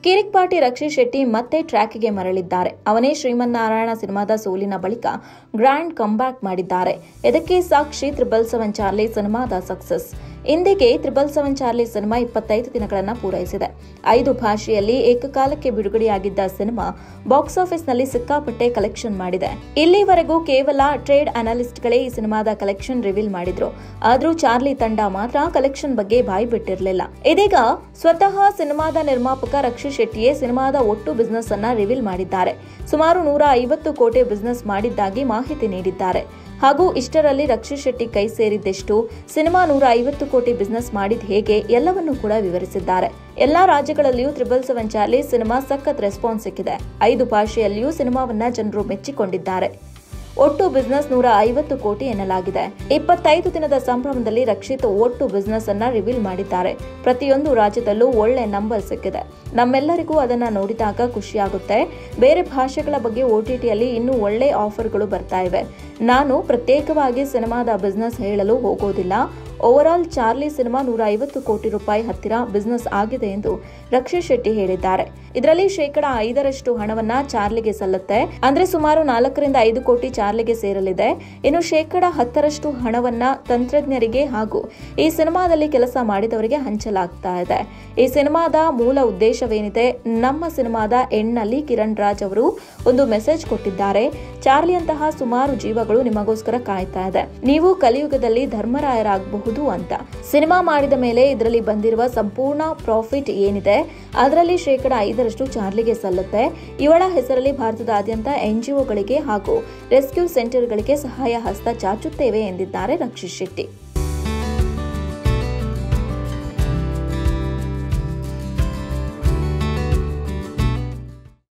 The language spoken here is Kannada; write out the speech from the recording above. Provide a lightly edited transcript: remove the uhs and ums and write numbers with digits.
ಕಿರಿಕ್ಪಾಟಿ ರಕ್ಷಿತ್ ಶೆಟ್ಟಿ ಮತ್ತೆ ಟ್ರ್ಯಾಕ್ಗೆ ಮರಳಿದ್ದಾರೆ. ಅವನೇ ಶ್ರೀಮನ್ನಾರಾಯಣ ಸಿನಿಮಾದ ಸೋಲಿನ ಬಳಿಕ ಗ್ರ್ಯಾಂಡ್ ಕಂಬ್ಯಾಕ್ ಮಾಡಿದ್ದಾರೆ. ಇದಕ್ಕೆ ಸಾಕ್ಷಿ 777 ಚಾರ್ಲಿ ಸಿನಿಮಾದ ಸಕ್ಸಸ್. ಇಂದಿಗೆ 777 ಚಾರ್ಲಿ ಸಿನಿಮಾ 25 ದಿನಗಳನ್ನು ಪೂರೈಸಿದೆ. 5 ಭಾಷೆಯಲ್ಲಿ ಏಕಕಾಲಕ್ಕೆ ಬಿಡುಗಡೆಯಾಗಿದ್ದ ಸಿನಿಮಾ ಬಾಕ್ಸ್ ಆಫೀಸ್ನಲ್ಲಿ ಸಿಕ್ಕಾಪಟ್ಟೆ ಕಲೆಕ್ಷನ್ ಮಾಡಿದೆ. ಇಲ್ಲಿವರೆಗೂ ಕೇವಲ ಟ್ರೇಡ್ ಅನಾಲಿಸ್ಟ್ಗಳೇ ಈ ಸಿನಿಮಾದ ಕಲೆಕ್ಷನ್ ರಿವೀಲ್ ಮಾಡಿದ್ರು. ಆದ್ರೂ ಚಾರ್ಲಿ ತಂಡ ಮಾತ್ರ ಕಲೆಕ್ಷನ್ ಬಗ್ಗೆ ಬಾಯಿ ಬಿಟ್ಟಿರಲಿಲ್ಲ. ಇದೀಗ ಸ್ವತಃ ಸಿನಿಮಾದ ನಿರ್ಮಾಪಕ ರಕ್ಷಿತ್ ಶೆಟ್ಟಿಯೇ ಸಿನಿಮಾದ ಒಟ್ಟು ಬಿಸಿನೆಸ್ ಅನ್ನ ರಿವೀಲ್ ಮಾಡಿದ್ದಾರೆ. ಸುಮಾರು 150 ಕೋಟಿ ಬಿಸಿನೆಸ್ ಮಾಡಿದ್ದಾಗಿ ಮಾಹಿತಿ ನೀಡಿದ್ದಾರೆ. ಹಾಗೂ ಇಷ್ಟರಲ್ಲಿ ರಕ್ಷಿತ್ ಶೆಟ್ಟಿ ಕೈ ಸೇರಿದ್ದೆಷ್ಟು, ಸಿನಿಮಾ 150 ಕೋಟಿ ಬಿಸಿನೆಸ್ ಮಾಡಿದ ಹೇಗೆ ಎಲ್ಲವನ್ನೂ ಕೂಡ ವಿವರಿಸಿದ್ದಾರೆ. ಎಲ್ಲಾ ರಾಜ್ಯಗಳಲ್ಲಿಯೂ 777 ಚಾರ್ಲಿ ಸಿನಿಮಾ ಸಖತ್ ರೆಸ್ಪಾನ್ಸ್ ಸಿಕ್ಕಿದೆ. 5 ಭಾಷೆಯಲ್ಲಿಯೂ ಸಿನಿಮಾವನ್ನ ಜನರು ಮೆಚ್ಚಿಕೊಂಡಿದ್ದಾರೆ. ಒಟ್ಟು ಬಿಸಿನೆಸ್ 150 ಕೋಟಿ ಎನ್ನಲಾಗಿದೆ. 25 ದಿನದ ಸಂಭ್ರಮದಲ್ಲಿ ರಕ್ಷಿತ್ ಒಟ್ಟು ಬಿಸಿನೆಸ್ ಅನ್ನ ರಿವೀಲ್ ಮಾಡಿದ್ದಾರೆ. ಪ್ರತಿಯೊಂದು ರಾಜ್ಯದಲ್ಲೂ ಒಳ್ಳೆ ನಂಬರ್ ಸಿಕ್ಕಿದೆ. ನಮ್ಮೆಲ್ಲರಿಗೂ ಅದನ್ನ ನೋಡಿದಾಗ ಖುಷಿಯಾಗುತ್ತೆ. ಬೇರೆ ಭಾಷೆಗಳ ಬಗ್ಗೆ OTTಯಲ್ಲಿ ಇನ್ನೂ ಒಳ್ಳೆ ಆಫರ್ಗಳು ಬರ್ತಾ ಇವೆ. ನಾನು ಪ್ರತ್ಯೇಕವಾಗಿ ಸಿನಿಮಾದ ಬಿಸಿನೆಸ್ ಹೇಳಲು ಹೋಗೋದಿಲ್ಲ. ಓವರ್ ಆಲ್ ಚಾರ್ಲಿ ಸಿನಿಮಾ 150 ಕೋಟಿ ರೂಪಾಯಿ ಹತ್ತಿರ ಬಿಸಿನೆಸ್ ಆಗಿದೆ ಎಂದು ರಕ್ಷಿತ್ ಶೆಟ್ಟಿ ಹೇಳಿದ್ದಾರೆ. ಇದರಲ್ಲಿ 5% ಹಣವನ್ನ ಚಾರ್ಲಿಗೆ ಸಲ್ಲುತ್ತೆ. ಅಂದ್ರೆ ಸುಮಾರು 4 ರಿಂದ 5 ಕೋಟಿ ಚಾರ್ಲಿಗೆ ಸೇರಲಿದೆ. ಇನ್ನು 10% ಹಣವನ್ನ ತಂತ್ರಜ್ಞರಿಗೆ ಹಾಗೂ ಈ ಸಿನಿಮಾದಲ್ಲಿ ಕೆಲಸ ಮಾಡಿದವರಿಗೆ ಹಂಚಲಾಗ್ತಾ ಇದೆ. ಈ ಸಿನಿಮಾದ ಮೂಲ ಉದ್ದೇಶವೇನಿದೆ? ನಮ್ಮ ಸಿನಿಮಾದ ಎಂಡ್ನಲ್ಲಿ ಕಿರಣ್ ರಾಜ್ ಅವರು ಒಂದು ಮೆಸೇಜ್ ಕೊಟ್ಟಿದ್ದಾರೆ. ಚಾರ್ಲಿಯಂತಹ ಸುಮಾರು ಜೀವಗಳು ನಿಮಗೋಸ್ಕರ ಕಾಯ್ತಾ ಇದೆ. ನೀವು ಕಲಿಯುಗದಲ್ಲಿ ಧರ್ಮರಾಯರಾಗಬಹುದು ಅಂತ. ಸಿನಿಮಾ ಮಾಡಿದ ಮೇಲೆ ಇದರಲ್ಲಿ ಬಂದಿರುವ ಸಂಪೂರ್ಣ ಪ್ರಾಫಿಟ್ ಏನಿದೆ ಅದರಲ್ಲಿ 5% ಚಾರ್ಲಿಗೆ ಸಲ್ಲುತ್ತೆ. ಇವಳ ಹೆಸರಲ್ಲಿ ಭಾರತದಾದ್ಯಂತ NGOಗಳಿಗೆ ಹಾಗೂ ರೆಸ್ಕ್ಯೂ ಸೆಂಟರ್ಗಳಿಗೆ ಸಹಾಯ ಹಸ್ತ ಚಾಚುತ್ತೇವೆ ಎಂದಿದ್ದಾರೆ ರಕ್ಷಿತ್ ಶೆಟ್ಟಿ.